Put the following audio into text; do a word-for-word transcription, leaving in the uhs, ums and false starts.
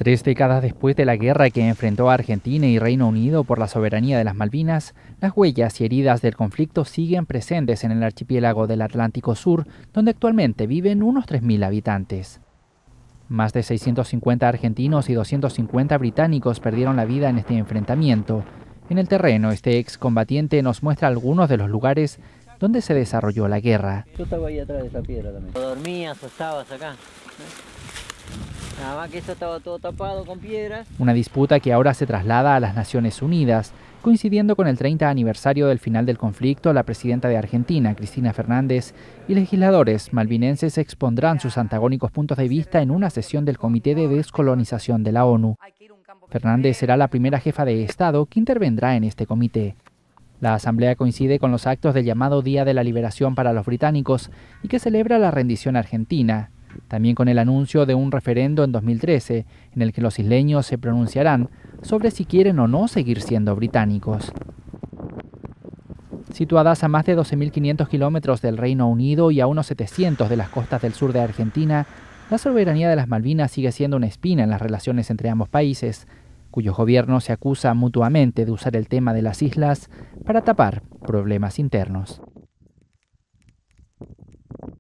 Tres décadas después de la guerra que enfrentó a Argentina y Reino Unido por la soberanía de las Malvinas, las huellas y heridas del conflicto siguen presentes en el archipiélago del Atlántico Sur, donde actualmente viven unos tres mil habitantes. Más de seiscientos cincuenta argentinos y doscientos cincuenta británicos perdieron la vida en este enfrentamiento. En el terreno, este excombatiente nos muestra algunos de los lugares donde se desarrolló la guerra. Yo estaba ahí atrás de esa piedra también. Dormías o estabas acá. Nada más que esto estaba todo tapado con piedras. Una disputa que ahora se traslada a las Naciones Unidas. Coincidiendo con el treinta aniversario del final del conflicto, la presidenta de Argentina, Cristina Fernández, y legisladores malvinenses expondrán sus antagónicos puntos de vista en una sesión del Comité de Descolonización de la ONU. Fernández será la primera jefa de Estado que intervendrá en este comité. La asamblea coincide con los actos del llamado Día de la Liberación para los británicos y que celebra la rendición argentina. También con el anuncio de un referendo en dos mil trece, en el que los isleños se pronunciarán sobre si quieren o no seguir siendo británicos. Situadas a más de doce mil quinientos kilómetros del Reino Unido y a unos setecientos de las costas del sur de Argentina, la soberanía de las Malvinas sigue siendo una espina en las relaciones entre ambos países, cuyos gobiernos se acusan mutuamente de usar el tema de las islas para tapar problemas internos.